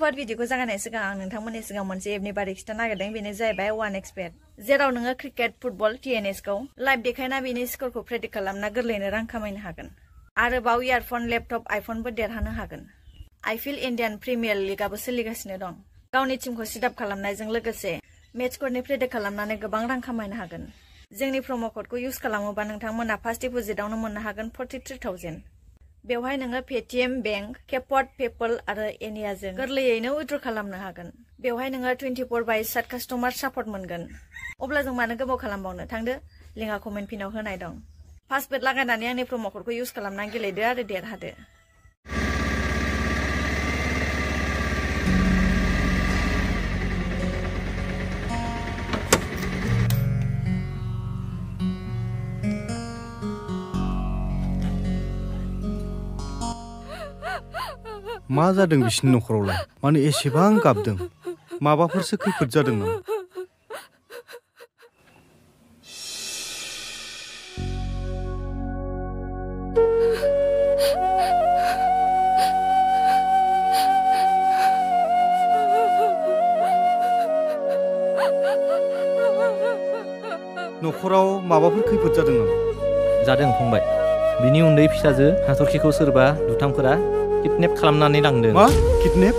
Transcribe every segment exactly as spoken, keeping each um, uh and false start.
फटाफट भिडिअखौ जागायनाय सिगां आं नोंथांमोननि सिगां मोनसे एपनि बारै खिथानो नागिरदों बेनो जाहैबाय वान एक्सपेट जेराव नोङो क्रिकेट फुटबल टीएनएस खौ लाइभ देखायना बेनि स्करखौ प्रेडिक्ट खालामना गोरलैयैनो रां खामायनो हागोन आरो बाव इयारफन लेपटप आइफनबो देरहानो हागोन आइपिएल इन्डियान प्रिमियार लिगआबो सोलिगासिनो दं गावनि टीमखौ सिटआप खालामनायजों लोगोसे मेच स्करनि प्रेडिक्ट खालामनानै गोबां रां खामायनो हागोन जोंनि प्रम' क'डखौ इउज खालामोबा नोंथांमोना फार्स्ट डिप'जिटावनो मोननो हागोन फर्टिथ्रि थावजेन्ड बेवहाय नोङो पेटीएम बेंक केपवार्ड पेपल आरो एनियाजों गोरलैयैनो उइथड्र खालामनो हागोन बेवहाय नोङो टुवेन्टिफोर बाय सात कास्टमार सापर्ट मोनगोन अब्ला जों मानो गोबाव खालामबावनो थांदो लिंकआ कमेन्ट पिनाव होनाय दं फार्स्ट बेट लागायनानै आंनि प्रम' क'डखौ इउज खालामनानै गेलेदो आरो देरहादो मा जादों बिसिनि नखरावलाय माने एसेबां गाबदों माबाफोरसो खैफोद जादों नामा नखराव माबाफोर खैफोद जादों नामा जादों फंबाय बिनि उन्दै फिसाजो हाथरखिखौ सोरबा दुथांफोरा किडनेप खालामनानै लांदों मा किडनेप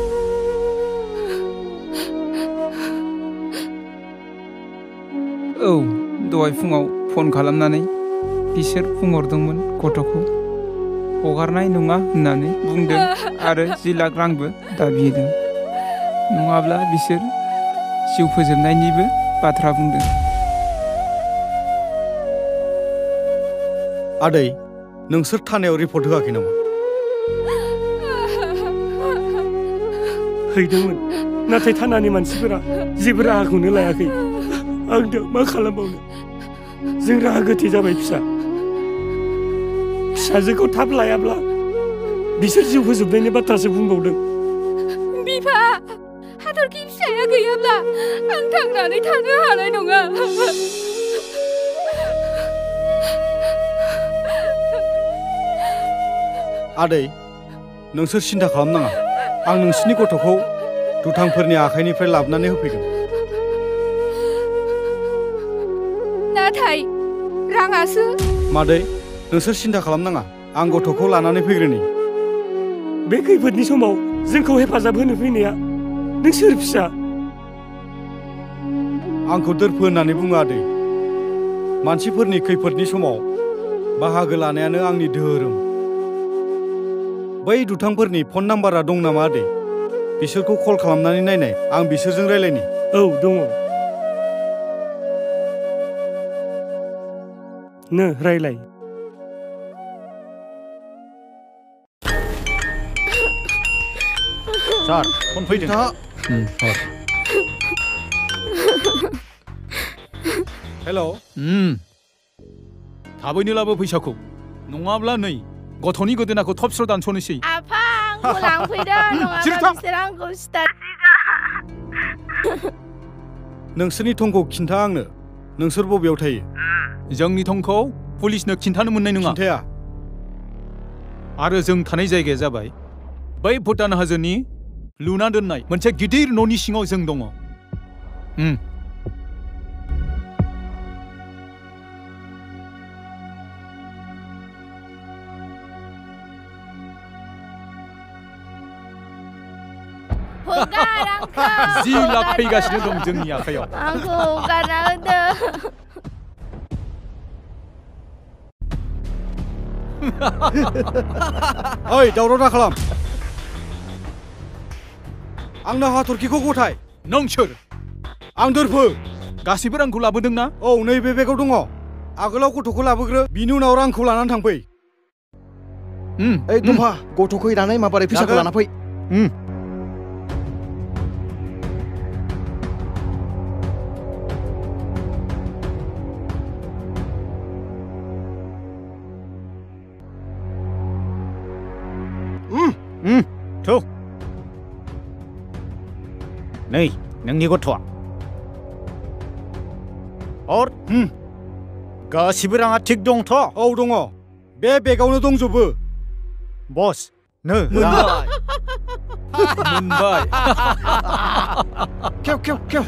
औ दहाय फुङाव फन खालामनानै बिसोर बुंहरदोंमोन गथ'खौ हगारनाय नङा होननानै बुंदों आरो जि लाख रांबो दाबिदों नङाब्ला बिसोर जिउ फोजोबनायनिबो बाथ्रा बुंदों आदै नोंसोर थानायाव रिपर्ट होआखै नामा हैदोंमोन नाथाय थानानि मानसिफोरा जेबो राहाखौनो लायाखै आं दा मा खालामबावनो जों राहा गोथे जाबाय फिसा फिसाजोखौ थाब लायाब्ला बिसोर जिउ फोजोबनायनि बाथ्रासो बुंबावदों बिफा हाथरखि फिसाया गैयाब्ला आं थांनानै थानो हानाय नङा आदै नोंसोर सिन्था खालामनाङा आं नोंसिनि गथ'खौ दुथांफोरनि आखाइनिफ्राय लाबोनानै होफैगोन नाथाय राङासो मादै नोंसोर सिन्था खालामनाङा आं गथ'खौ लानानै फैग्रोनि बे खैफोदनि समाव जोंखौ हेफाजाब होनो फैनाया नों सोर फिसा आंखौ दोरफो होननानै बुङो आदै मानसिफोरनि खैफोदनि समाव बाहागो लानायानो आंनि धोरोम बै दुथांफोरनि फन नाम्बारा दं नामा आदै बिसोरखौ कल खालामनानै नायनाय आं बिसोरजों रायलायनि औ दङ नो रायलाय सार फन फैदों हेलौ थाबैनो लाबो फैसाखौ नङाब्ला नै गथ'नि गोदोनाखौ थबस्र' दानस'नोसै आफा आंखौ लांफैदो नङाबा बिसोर आंखौ सिथारसिगोन नोंसोरनि थंखौ खिन्था आंनो नोंसोर बबेयाव थायो जोंनि थंखौ पुलिसनो खिन्थानो मोननाय नङा खिन्थाया आरो जों थानाय जायगाया जाबाय बै भुटान हाजोनि लुना दोननाय मोनसे गिदिर न'नि सिङाव जों दङ जि लाख फैगासिनो दं जोंनि आखायाव आंखौ हगारना होदो ओइ दावराव दा खालाम आंनो हाथरखिखौ गथाय नों सोर आं दोरफो गासैबो रांखौ लाबोदों ना औ नैबे बेगाव दङ आगोलाव गथ'खौ लाबोग्रो बिनि उनाव रांखौ लानानै थांफै ओइ दम्फा गथ'खौ हैनानै माबारै फैसाखौ लाना फै थौ नै नोंनि गथ'आ और गासिबो राङा थिग दंथ' औ दङ बे बेगावनो दंजोबो बस नो मोनबाय खेव खेव खेव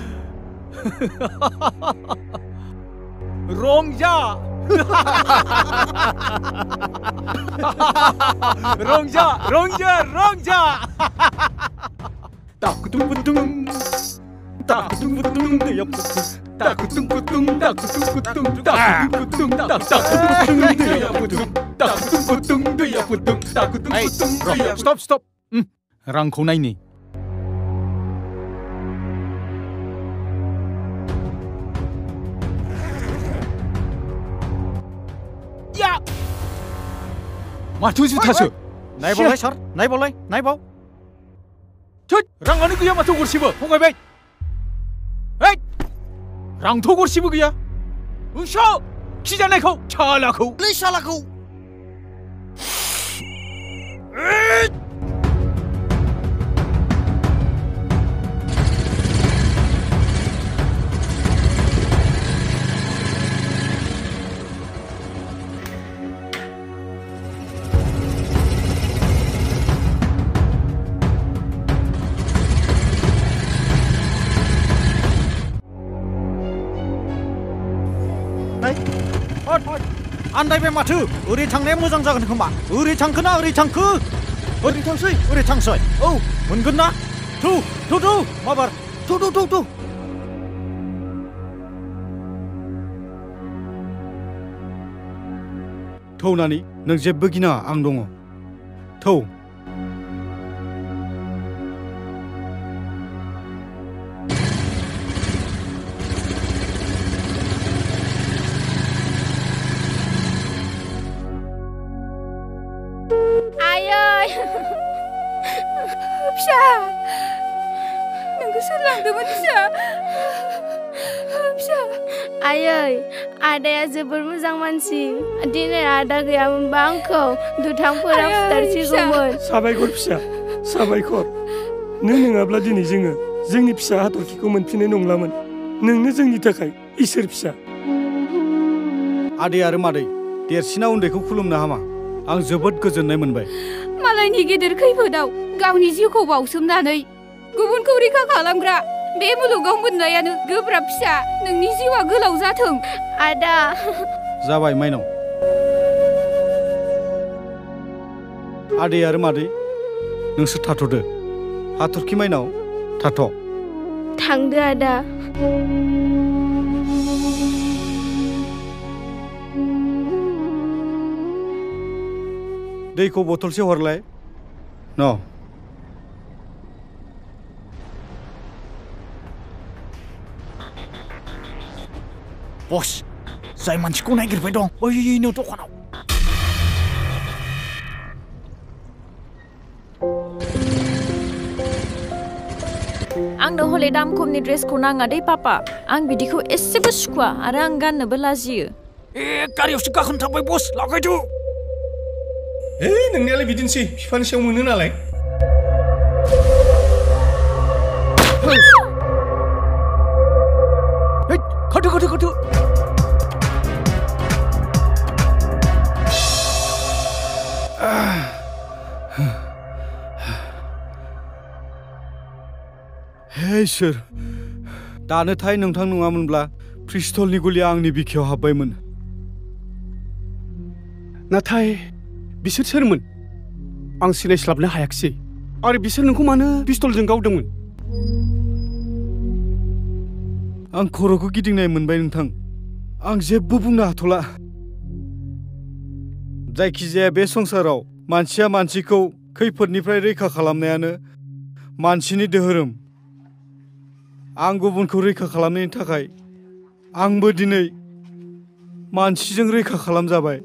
रंजा रंजा रंजा रंजा ताकुतुंकुतुं ताकुतुंकुतुं दैयापुतुं ताकुतुंकुतुं ताकुतुंकुतुं ताकुतुंकुतुं ताकुतुंकुतुं दैयापुतुं ताकुतुंकुतुं दैयापुतुं ताकुतुंकुतुं दैया स्टप स्टप रांखौ नायनि या माथो जुथासो नायबावलाय सार नायबावलाय नायबाव थोद रांआनो गैया माथो गरसेबो फंबायबाय ओइ रांथ' गरसेबो गैया ओंसो खिजानायखौ सालाखौ लै सालाखौ आन्दायबाय माथो ओरै थांनाया मोजां जागोन खोमा ओरै थांखो ना ओरै थांखो ओरै थांसै ओरै थांसै औ मोनगोन ना थु थु थु माबार थु थु थु थु थौनानै नों जेबो गिनाङा आं दङ थौ फिसा नोंखौ सोर लांदोंमोन फिसा फिसा आयै आदाया जोबोर मोजां मानसि दिनै आदा गैयामोनबा आंखौ दुथांफोरा फुथारसिगौमोन साबायखर फिसा साबायखर नों नङाब्ला दिनै जोङो जोंनि फिसा हाथरखिखौ मोनफिननाय नंलामोन नोंनो जोंनि थाखाय इसोर फिसा आदै आरो मादै देरसिना उन्दैखौ खुलुमनो हामा आं जोबोद गोजोननाय मोनबाय मालायनि गेदेर खैफोदाव गावनि जिउखौ बावसोमनानै गुबुनखौ रैखा खालामग्रा बे मुलुगाव मोननायानो गोब्राब फिसा नोंनि जिउआ गोलाव जाथों आदा जाबाय माइनाव आदै आरो मादै नोंसोर थाथ'दो हाथरखि माइनाव थाथ' थांदो आदा दैखौ बथलसे हरलाय न बस जाय मानसिखौ नागिरबाय दं बैनो दखानाव आंनो हले दाम खमनि ड्रेसखौ नाङा दे पापा आं बिदिखौ एसेबो सुखुवा आरो आं गाननोबो लाजियो ए गारियावसो गाखोनो थांबाय बस लागायदो ए नोंनियालाय बिदिनोसै बिफानि सायाव मोनो नालाय खाथो खाथो खाथो हे इसोर दानोथाय नोंथां नङामोनब्ला पिस्तलनि गुलिया आंनि बिखायाव हाबबायमोन नाथाय बिसोर सोरमोन आं सिनायस्लाबनो हायाखिसै आरो बिसोर नोंखौ मानो पिस्तलजों गावदोंमोन आं खर'खौ गिदिंनाय मोनबाय नोंथां आं जेबो बुंनो हाथ'ला जायखिजाया बे संसाराव मानसिया मानसिखौ खैफोदनिफ्राय रैखा खालामनायानो मानसिनि धोरोम आं गुबुनखौ रैखा खालामनायनि थाखाय आंबो दिनै मानसिजों रैखा खालामजाबाय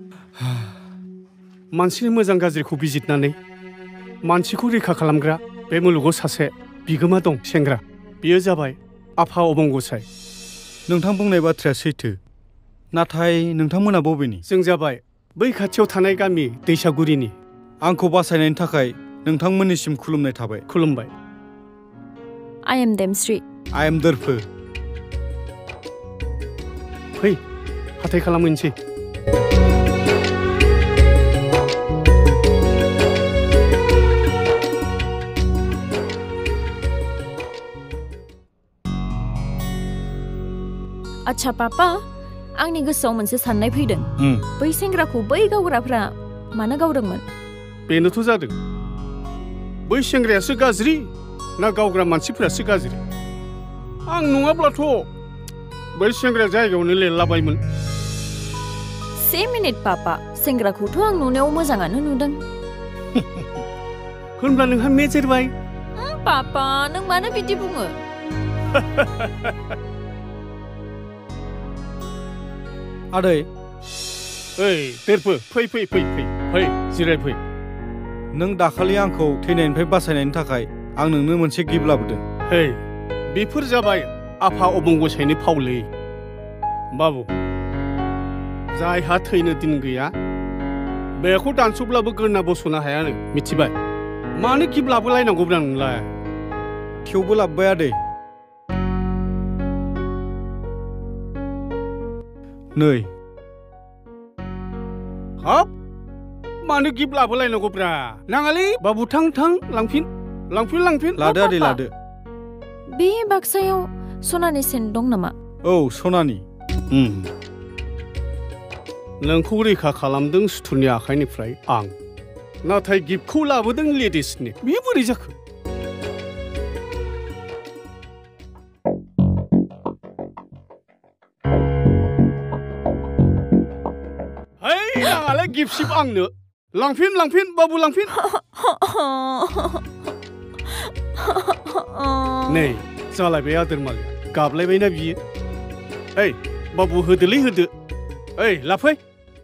मानसिनि मोजां गाज्रिखौ बिजिरनानै मानसिखौ रैखा खालामग्रा बे मुलुगाव सासे बिगोमा दं सेंग्रा बियो जाबाय आफा अबंगसाय नोंथां बुंनाय बाथ्राया सैथो नाथाय नोंथांमोना बबेनि जों जाबाय बै खाथियाव थानाय गामि दैसागुरिनि आंखौ बासायनायनि थाखाय नोंथांमोननिसिम खुलुमनाय थाबाय खुलुमबाय I am Demsri I am दोरफो फै हाथाय खालामहैनोसै आच्छा पापा आंनि गोसोआव मोनसे साननाय फैदों उम बै सेंग्राखौ बै गावग्राफ्रा मानो गावदोंमोन बेनोथ' जादों बै सेंग्रायासो गाज्रि ना गावग्रा मानसिफोरासो गाज्रि आं नङाब्लाथ' बै सेंग्राया जायगायावनो लेरलाबायमोन से मिनिट पापा सेंग्राखौथ' आं नुनायाव मोजाङानो नुदों होनब्ला नोंहा मेजेरबाय पापा नों मानो बिदि बुङो आदै ओइ देरफो फै फै फै फै फै जिराय फै नों दाखालि आंखौ थैनायनिफ्राय बासायनायनि थाखाय आं नोंनो मोनसे गिफ्ट लाबोदों हे बेफोर जाबाय आफा अबंगसायनि फावलै बाबु जायहा थैनो दिन गैया बेखौ दानस'ब्लाबो गोरना बस'नो हायानो मिथिबाय मानो गिफ्ट लाबोलायनांगौब्रा नोंलाय थेवबो लाबोबाय आदै नै हाब मानो गिफ्ट लाबोलायनांगौब्रा नाङालै बाबु थां थां लांफिन लांफिन लांफिन लादो आदै लादो बे बाक्सायाव सनानि सेन दं नामा औ सनानि नोंखौ रैखा खालामदों सुथुरनि आखाइनिफ्राय आं नाथाय गिफ्टखौ लाबोदों लेडिसनि बे बोरै जाखो है नाङालै गिफ्टसिप आंनो लांफिन लांफिन बाबु लांफिन नै जालायबाय आदोर मालिक गाबलायबायना बियो ओइ बाबु होदोलै होदो ओइ लाफै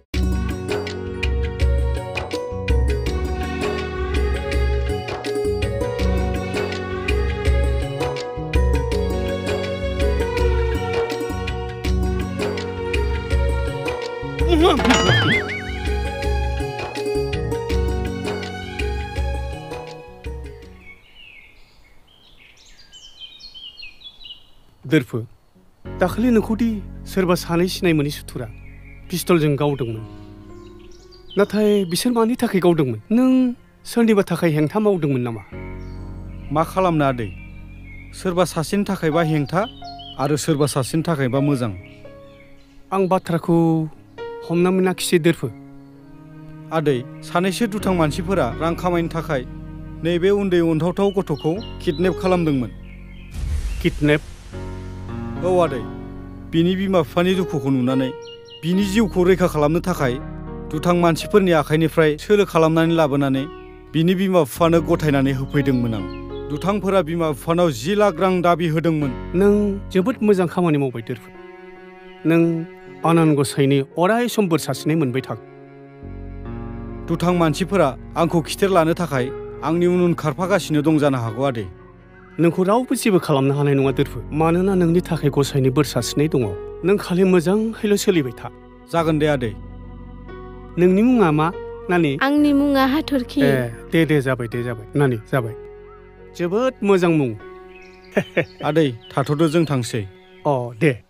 दोरफो दाखालि नोंखौदि सोरबा सानै सिनाय मोनै सुथुरा पिस्तलजों गावदोंमोन नाथाय बिसोर मानि थाखाय गावदोंमोन नों सोरनिबा थाखाय हेंथा मावदोंमोन नामा मा खालामनो आदै सोरबा सासेनि थाखायबा हेंथा आरो सोरबा सासेनि थाखायबा मोजां आं बाथ्राखौ हमना मोनाखिसै दोरफो आदै सानैसो दुथां मानसिफोरा रां खामायनो थाखाय नैबे उन्दै अनथावथाव गथ'खौ किडनेप खालामदोंमोन किडनेप औ आदै बिनि बिमा बिफानि दुखुखौ नुनानै बिनि जिउखौ रैखा खालामनो थाखाय दुथां मानसिफोरनि आखाइनिफ्राय सोलो खालामनानै लाबोनानै बिनि बिमा बिफानो गथायनानै होफैदोंमोन आं दुथांफोरा बिमा बिफानाव जि लाख रां दाबि होदोंमोन नों जोबोद मोजां खामानि मावबाय दोरफो नों आनान गसाइनि अराय सम बोर सारस्रिनाय मोनबाय थाग दुथां मानसिफोरा आंखौ खिथेर लानो थाखाय आंनि उन उन खारफागासिनो दं जानो हागौ आदै नोंखौ रावबो जेबो खालामनो हानाय नङा दोरफो मानोना नोंनि थाखाय गसाइनि बोर सारस्रिनाय दङ नों खालि मोजाङैल' सोलिबाय था जागोन दे आदै नोंनि मुङा मा नानि आंनि मुङा हाथरखि ए दे दे जाबाय दे जाबाय नानि जाबाय जोबोद मोजां मुं आदै थाथ'दो जों थांसै अ दे